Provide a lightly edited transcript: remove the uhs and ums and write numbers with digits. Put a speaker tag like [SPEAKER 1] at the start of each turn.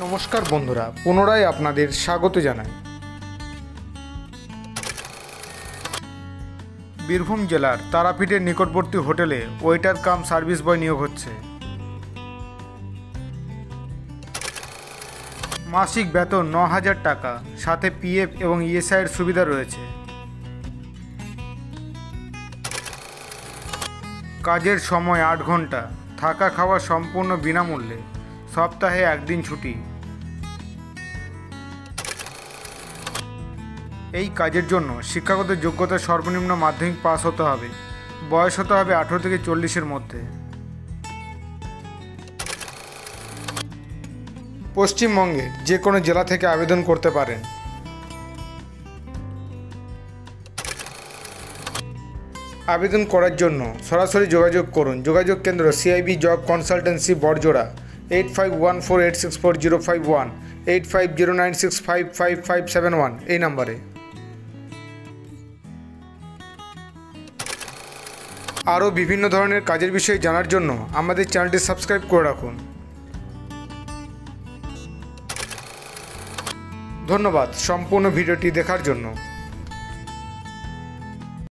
[SPEAKER 1] নমস্কার বন্ধুরা, পুনরায় আপনাদের স্বাগত জানাই। বীরভূম জেলার তারাপীঠের নিকটবর্তী হোটেলে ওয়েটার কাম সার্ভিস বয় নিয়োগ হচ্ছে। মাসিক বেতন ৯,০০০ টাকা, সাথে পিএফ এবং ইএসআইয়ের সুবিধা রয়েছে। কাজের সময় ৮ ঘন্টা, থাকা খাওয়া সম্পূর্ণ বিনামূল্যে, সপ্তাহে একদিন ছুটি। এই কাজের জন্য শিক্ষাগত যোগ্যতা সর্বনিম্ন মাধ্যমিক পাস হতে হবে। বয়স হতে হবে ১৮ থেকে ৪০-এর মধ্যে। পশ্চিমবঙ্গের যে কোনো জেলা থেকে আবেদন করতে পারেন। আবেদন করার জন্য সরাসরি যোগাযোগ করুন। যোগাযোগ কেন্দ্র সিআইবি জব কনসালটেন্সি বড়জোড়া, 8514864051, 8509655571 এই নম্বরে। আরও বিভিন্ন ধরনের কাজের বিষয়ে জানার জন্য আমাদের চ্যানেলটি সাবস্ক্রাইব করে রাখুন। ধন্যবাদ সম্পূর্ণ ভিডিওটি দেখার জন্য।